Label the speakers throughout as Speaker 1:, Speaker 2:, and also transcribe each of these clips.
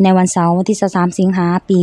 Speaker 1: ในวันเสาร์ที่23สิงหาปี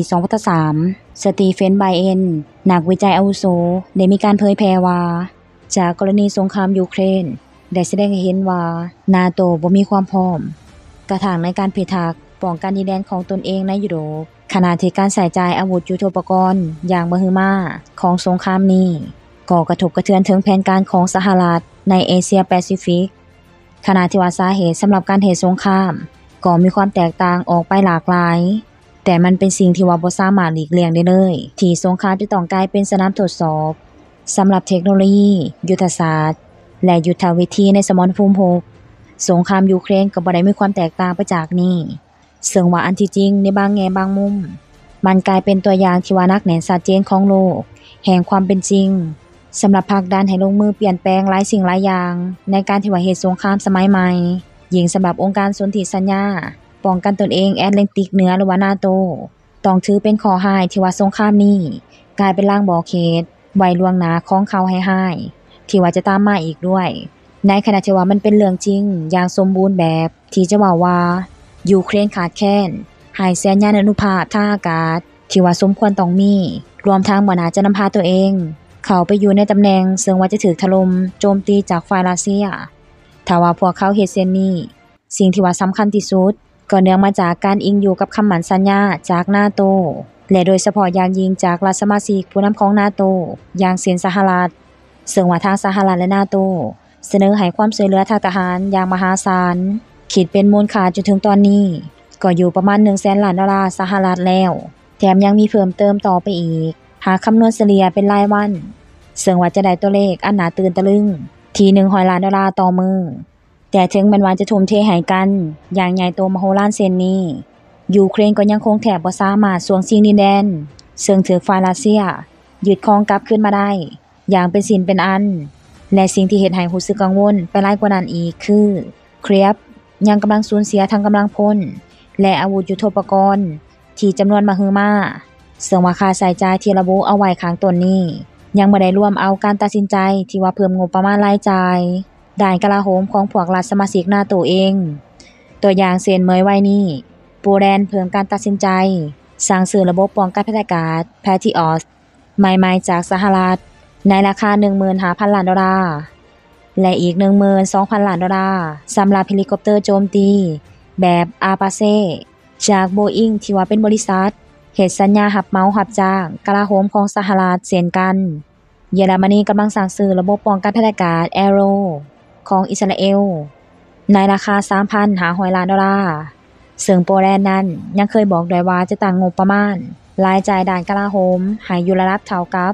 Speaker 1: 2003สตีเฟน ไบเอนนักวิจัยอาวุโสได้มีการเผยแพร่ว่าจากกรณีสงครามยูเครนได้แสดงให้เห็นว่านาโตบ่มีความพร้อมกระทั่งในการพิทักษ์ป้องกันดินแดนของตนเองในยุโรปขณะที่การใช้จ่ายอาวุธยุทโธปกรณ์อย่างมหึมาของสงครามนี้ก็กระทบกระเทือนถึงแผนการของสหรัฐในเอเชียแปซิฟิกขณะที่ว่าสาเหตุสำหรับการเหตุสงครามก็มีความแตกต่างออกไปหลากหลายแต่มันเป็นสิ่งที่ว่าบ่สามารถหลีกเลี่ยงได้เลยที่สงครามจะต้องกลายเป็นสนามทดสอบสำหรับเทคโนโลยียุทธศาสตร์และยุทธวิธีในสมรภูมิรบสงครามยูเครนก็บ่ได้มีความแตกต่างไปจากนี้ซึ่งว่าอันที่จริงในบางแง่บางมุมมันกลายเป็นตัวอย่างที่ว่านักแน่นชัดเจนของโลกแห่งความเป็นจริงสำหรับผลักดันให้ลงมือเปลี่ยนแปลงหลายสิ่งหลายอย่างในการที่ว่าเหตุสงครามสมัยใหม่ยิ่งสำหรับองค์การสนธิสัญญาป้องกันตนเองแอตแลนติกเหนือหรือว่านาโตต้องถือเป็นข้อห้ายที่ว่าสงครามนี้กลายเป็นลางบอกเหตุไว้ล่วงหน้าของเขาให้ห้ายที่ว่าจะตามมาอีกด้วยในขณะที่ว่ามันเป็นเรื่องจริงอย่างสมบูรณ์แบบที่จะว่ายูเครนขาดแคลนให้สัญญาณานุภาพทางอากาศที่ว่าสมควรต้องมีรวมทั้งบ่น่าจะนำพาตัวเองเขาไปอยู่ในตำแหน่งซึ่งว่าจะถูกถล่มโจมตีจากฝ่ายรัสเซียถ้าว่าพวกเขาเฮ็ดเช่นนี้สิ่งที่ว่าสำคัญที่สุดก็เนื่องมาจากการอิงอยู่กับคำมั่นสัญญาจากนาโตและโดยเฉพาะอย่างยิ่งจากรัฐสมาชิกผู้นำของนาโตอย่างเช่นสหรัฐซึ่งว่าทางสหรัฐและนาโตเสนอให้ความช่วยเหลือทางทหารอย่างมหาศาลคิดเป็นมูลค่าจนถึงตอนนี้ก็อยู่ประมาณ 100,000 ล้านดอลลาร์สหรัฐแล้วแถมยังมีเพิ่มเติมต่อไปอีกหากคำนวณเฉลี่ยเป็นรายวันซึ่งว่าจะได้ตัวเลขอันน่าตื่นตะลึงที่100 ล้านดอลลาร์ต่อมื้อแต่ถึงแม้ว่าจะทุ่มเทให้กันอย่างใหญ่โตมโหฬารเช่นนี้ยูเครนก็ยังคงแทบบ่สามารถสวงชิงดินแดนซึ่งถูกฝ่ายรัสเซียยึดครองกลับคืนมาได้อย่างเป็นศีลเป็นอันและสิ่งที่เฮ็ดให้รู้สึกกังวลไปหลายกว่านั้นอีกคือเครียบยังกำลังสูญเสียทั้งกำลังพลและอาวุธยุทโธปกรณ์ที่จำนวนมหึมาซึ่งว่าค่าใช้จ่ายที่ระบุเอาไว้ข้างต้นนี้ยังบ่ได้รวมเอาการตัดสินใจที่ว่าเพิ่มงบประมาณรายจ่ายด้านกลาโหมของพวกรัฐสมาชิกนาโตเองตัวอย่างเช่นเมื่อไว้นี้โปแลนด์เพิ่มการตัดสินใจสร้างซื้อระบบป้องกันภัยอากาศ Patriot ใหม่ๆจากสหรัฐในราคา 15,000 ล้านดอลลาร์และอีก 12,000 ล้านดอลลาร์สำหรับเฮลิคอปเตอร์โจมตีแบบ Apache จาก Boeing ที่ว่าเป็นบริษัทเฮ็ดสัญญารับเหมารับจ้างกลาโหมของสหรัฐเช่นกันเยอรมนีกำลังสร้างซื้อระบบป้องกันภัยอากาศ Arrow ของอิสราเอลในราคา 3,500 ล้านดอลลาร์ซึ่งโปแลนด์นั้นยังเคยบอกด้วยว่าจะตั้งงบประมาณรายจ่ายด้านกลาโหมให้อยู่ระดับเท่ากับ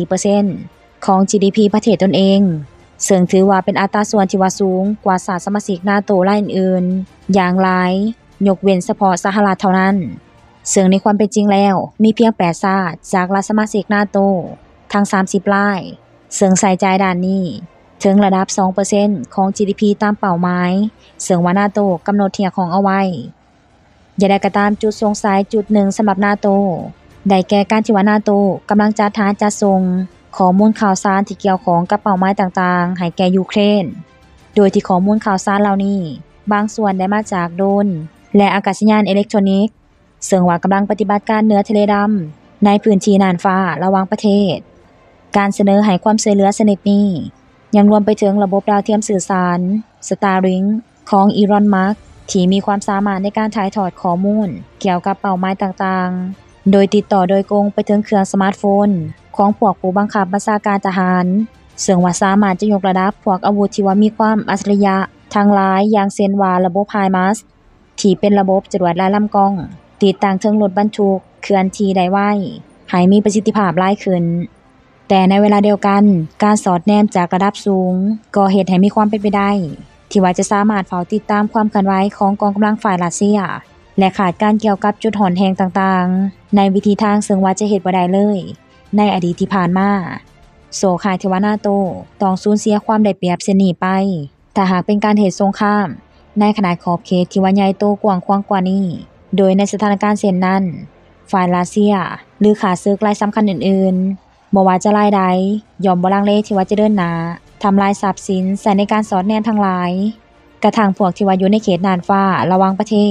Speaker 1: 4% ของ GDP ประเทศตนเองซึ่งถือว่าเป็นอัตราส่วนที่ว่าสูงกว่าชาติสมาชิกนาโตรายอื่นๆอย่างหลายยกเว้นเฉพาะสหรัฐเท่านั้นซึ่งในความเป็นจริงแล้วมีเพียง8ชาติจากรัฐสมาชิกนาโตทั้ง30รายซึ่งใส่ใจด้านนี้ถึงระดับ 2% ของ GDP ตามเป้าหมายซึ่งว่านาโตกำหนดเที่ยงของเอาไว้อย่าได้ก็ตามจุดสงสัยจุดหนึ่งสำหรับนาโตได้แก่การที่ว่านาโตกำลังจัดหาจัดส่งข้อมูลข่าวสารที่เกี่ยวข้องกับเป้าหมายต่างๆให้แก่ยูเครนโดยที่ข้อมูลข่าวสารเหล่านี้บางส่วนได้มาจากโดรนและอากาศยานอิเล็กทรอนิกส์ซึ่งว่ากำลังปฏิบัติการเหนือทะเลดำในพื้นที่น่านฟ้าระหว่างประเทศการเสนอให้ความช่วยเหลือชนิดนี้ยังรวมไปถึงระบบดาวเทียมสื่อสาร Starlink ของอีลอน มัสก์ที่มีความสามารถในการถ่ายทอดข้อมูลเกี่ยวกับเป้าหมายต่างๆโดยติดต่อโดยตรงไปถึงเครื่องสมาร์ทโฟนของพวกผู้บังคับบัญชาการทหารซึ่งว่าสามารถจะยกระดับพวกอาวุธที่ว่ามีความอัจฉริยะทั้งหลายอย่างเช่นว่าระบบ HIMARS ที่เป็นระบบจรวดไร้ลำกล้องติดตั้งเทิงรถบรรทุกเคลื่อนที่ได้ไวให้มีประสิทธิภาพหลายขึ้นแต่ในเวลาเดียวกันการสอดแนมจากระดับสูงก็เฮ็ดให้มีความเป็นไปได้ที่ว่าจะสามารถเฝ้าติดตามความเคลื่อนไหวของกองกำลังฝ่ายรัสเซียและขาดการเกี่ยวกับจุดอ่อนแรงต่างๆในวิธีทางซึ่งว่าจะเฮ็ดบ่ได้เลยในอดีตที่ผ่านมาโซข่ายที่ว่านาโตต้องสูญเสียความได้เปรียบเช่นนี้ไปถ้าหากเป็นการเหตุสงครามในขนาดขอบเขตที่ว่าใหญ่โตกว้างขวางกว่านี้โดยในสถานการณ์เช่นนั้นฝ่ายรัสเซียหรือข้าศึกรายสำคัญอื่นๆบ่ว่าจะรายใดย่อมบ่ลังเลที่ว่าจะเดินหน้าทำลายทรัพย์สินใส่ในการสอดแนมทั้งหลายกระทั่งพวกที่ว่าอยู่ในเขตน่านฟ้าระหว่างประเทศ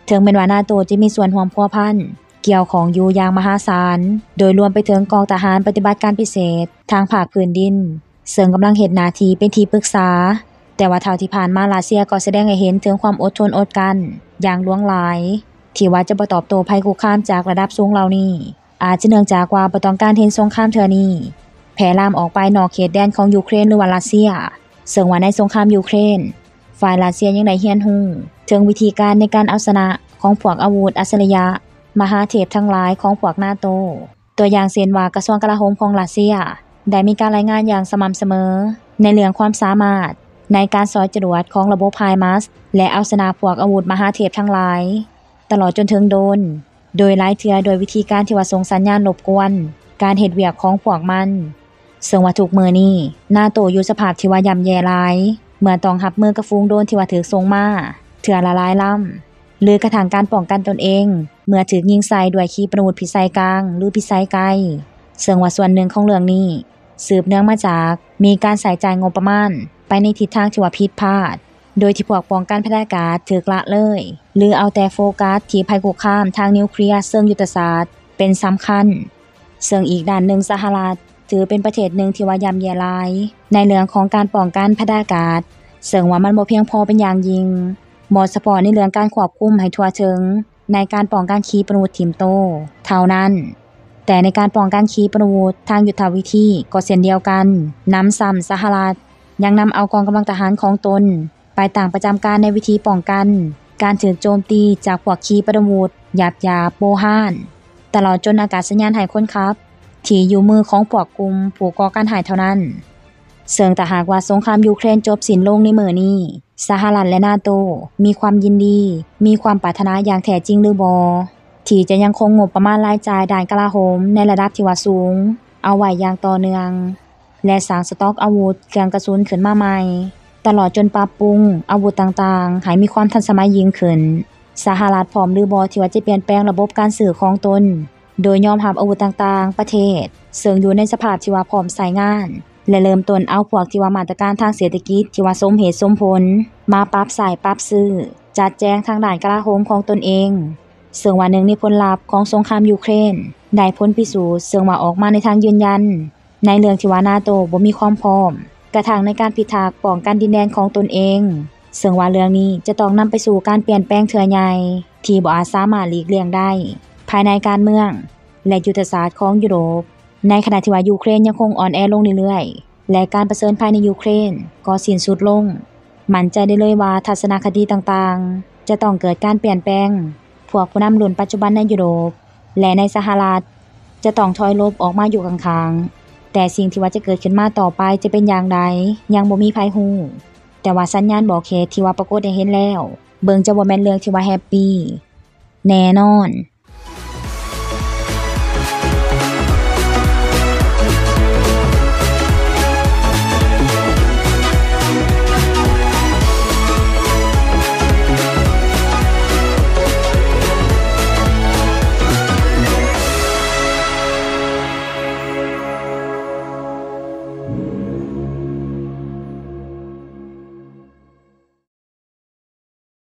Speaker 1: ถึงแม้ว่านาโตจะมีส่วนร่วมพัวพันเกี่ยวของอยู่อย่างมหาศาลโดยรวมไปถึงกองทหารปฏิบัติการพิเศษทางภาคพื้นดินซึ่งกำลังเฮ็ดหน้าที่เป็นที่ปรึกษาแต่ว่าเท่าที่ผ่านมารัสเซียก็แสดงให้เห็นถึงความอดทนอดกลั้นอย่างหลวงหลายที่ว่าจะบ่ตอบโต้ภัยคุกคามจากระดับสูงเหล่านี้อาจจะเนื่องจากว่าบ่ต้องการเห็นสงครามเทื่อนี้แพร่ลามออกไปนอกเขตแดนของยูเครนหรือว่ารัสเซียซึ่งว่าในสงครามยูเครนฝ่ายรัสเซียยังได้เรียนรู้ถึงวิธีการในการเอาชนะของพวกอาวุธอัจฉริยะมหาเทพทั้งหลายของพวกนาโตตัวอย่างเช่นว่ากระทรวงกลาโหมของรัสเซียได้มีการรายงานอย่างสม่ำเสมอในเรื่องความสามารถในการสอยจรวดของระบบไฮมาร์สและเอาชนะพวกอาวุธมหาเทพทั้งหลายตลอดจนถึงโดนโดยหลายเทื่อโดยวิธีการที่ว่าส่งสัญญาณรบกวนการเฮ็ดเวียกของพวกมันซึ่งว่าทุกมื้อนี้นาโตอยู่สภาพที่ว่าย่ำแย่หลายเมื่อต้องรับมือกับฝูงโดรนที่ว่าถูกส่งมาเทื่อละหลายลำหรือกระทั่งการป้องกันตนเองเมื่อถูกยิงใส่ด้วยขีปนาวุธพิสัยกลางหรือพิสัยไกลซึ่งว่าส่วนหนึ่งของเรื่องนี้สืบเนื่องมาจากมีการใส่ใจงบประมาณไปในทิศทางที่ว่าผิดพลาดโดยที่พวกป้องกันภัยอากาศถูกละเลยหรือเอาแต่โฟกัสที่ภัยคุกคามทางนิวเคลียร์เชิงยุทธศาสตร์เป็นสำคัญซึ่งอีกด้านหนึ่งสหรัฐถือเป็นประเทศหนึ่งที่ว่าย่ำแย่หลายในเรื่องของการป้องกันภัยอากาศซึ่งว่ามันบ่เพียงพอเป็นอย่างยิ่งเหมาะเฉพาะในเรื่องการควบคุมให้ทั่วถึงในการป้องกันขีปนาวุธถิ่มโตเท่านั้นแต่ในการป้องกันขีปนาวุธทางยุทธวิธีก็เช่นเดียวกันนำซ้ำสหรัฐยังนำเอากองกำลังทหารของตนไปตั้งประจำการในวิธีป้องกันการถูกโจมตีจากพวกขีปนาวุธหยาบๆโบฮานตลอดจนอากาศยานให้คนขับที่อยู่มือของพวกกลุ่มผู้ก่อการร้ายเท่านั้นซึ่งถ้าหากว่าสงครามยูเครนจบสิ้นลงในมื้อนี้สหรัฐและนาโตมีความยินดีมีความปรารถนาอย่างแท้จริงหรือบ่ที่จะยังคงงบประมาณรายจ่ายด้านกลาโหมในระดับที่ว่าสูงเอาไว้อย่างต่อเนื่องและสร้างสต็อกอาวุธเครื่องกระสุนขึ้นมาใหม่ตลอดจนปรับปรุงอาวุธต่างๆให้มีความทันสมัยยิ่งขึ้นสหรัฐพร้อมหรือบ่ที่ว่าจะเปลี่ยนแปลงระบบการซื้อของตนโดยยอมรับอาวุธต่างๆประเทศซึ่งอยู่ในสภาพที่ว่าพร้อมใช้งานและเริ่มต้นเอาพวกที่ว่ามาตรการทางเศรษฐกิจที่ว่าสมเหตุสมผลมาปรับใช้ปรับซื้อจัดแจงทางด้านกลาโหมของตนเองซึ่งว่าหนึ่งในผลลัพธ์ของสงครามยูเครนได้ผลพิสูจน์ซึ่งว่าออกมาในทางยืนยันในเรื่องที่ว่านาโตบ่มีความพร้อมกระทั่งในการพิทักษ์ป้องกันดินแดนของตนเองซึ่งว่าเรื่องนี้จะต้องนำไปสู่การเปลี่ยนแปลงเทื่อใหญ่ที่บ่อาจสามารถหลีกเลี่ยงได้ภายในการเมืองและยุทธศาสตร์ของยุโรปในขณะที่ว่ายูเครนยังคงอ่อนแอลงเรื่อยๆและการประเสริฐภายในยูเครนก็สิ้นสุดลงมั่นใจได้เลยว่าทัศนคติต่างๆจะต้องเกิดการเปลี่ยนแปลงพวกผู้นำรุ่นปัจจุบันในยุโรปและในสหรัฐจะต้องถอยหลบออกมาอยู่ข้างๆแต่สิ่งที่ว่าจะเกิดขึ้นมาต่อไปจะเป็นอย่างใดยังบ่มีไผฮู้แต่ว่าสัญญาณบอกเหตุที่ว่าปรากฏให้เห็นแล้วเบิ่งจะบ่แม่นเรื่องที่ว่าแฮปปี้แน่นอน